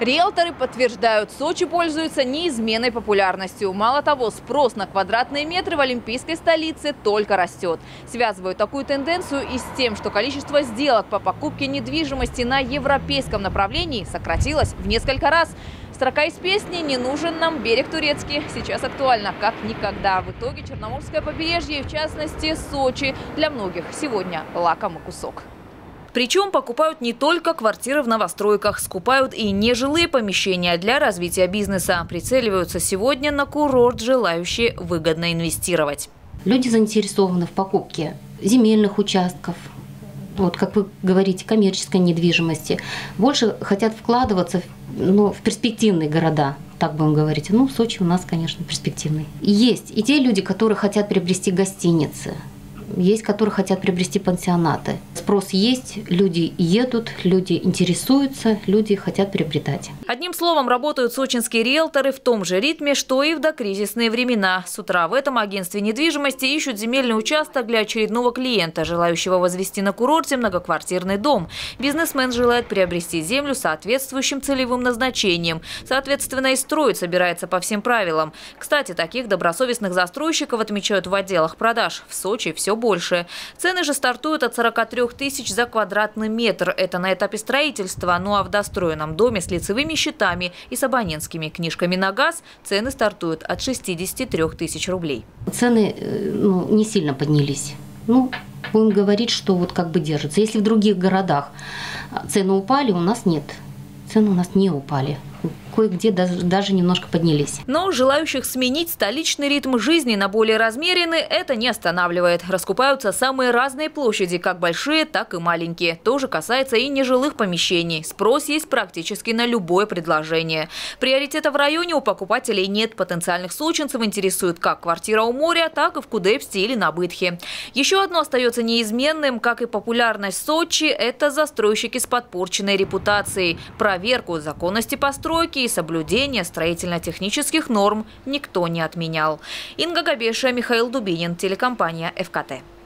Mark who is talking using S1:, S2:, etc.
S1: Риэлторы подтверждают, Сочи пользуется неизменной популярностью. Мало того, спрос на квадратные метры в олимпийской столице только растет. Связывают такую тенденцию и с тем, что количество сделок по покупке недвижимости на европейском направлении сократилось в несколько раз. Строка из песни «Не нужен нам берег турецкий» сейчас актуальна как никогда. В итоге Черноморское побережье, в частности Сочи, для многих сегодня лакомый кусок. Причем покупают не только квартиры в новостройках, скупают и нежилые помещения для развития бизнеса. Прицеливаются сегодня на курорт, желающие выгодно инвестировать.
S2: Люди заинтересованы в покупке земельных участков, вот как вы говорите, коммерческой недвижимости. Больше хотят вкладываться в перспективные города. Так будем говорить. Сочи у нас, конечно, перспективный. Есть и те люди, которые хотят приобрести гостиницы. Есть, которые хотят приобрести пансионаты. Спрос есть, люди едут, люди интересуются, люди хотят приобретать.
S1: Одним словом, работают сочинские риэлторы в том же ритме, что и в докризисные времена. С утра в этом агентстве недвижимости ищут земельный участок для очередного клиента, желающего возвести на курорте многоквартирный дом. Бизнесмен желает приобрести землю соответствующим целевым назначением. Соответственно, и строить собирается по всем правилам. Кстати, таких добросовестных застройщиков отмечают в отделах продаж. В Сочи все больше. Цены же стартуют от 43 тысяч за квадратный метр. Это на этапе строительства. Ну а в достроенном доме с лицевыми счетами и с абонентскими книжками на газ цены стартуют от 63 тысяч рублей.
S2: Цены не сильно поднялись. Будем говорить, что держатся. Если в других городах цены упали, у нас нет. Цены у нас не упали. Кое-где даже немножко поднялись.
S1: Но желающих сменить столичный ритм жизни на более размеренный это не останавливает. Раскупаются самые разные площади, как большие, так и маленькие. Тоже касается и нежилых помещений. Спрос есть практически на любое предложение. Приоритета в районе у покупателей нет. Потенциальных сочинцев интересует как квартира у моря, так и в Кудепсте или на Бытхе. Еще одно остается неизменным, как и популярность Сочи, это застройщики с подпорченной репутацией. Проверку законности постройки и соблюдение строительно-технических норм никто не отменял. Инга Габеша, Михаил Дубинин, телекомпания ФКТ.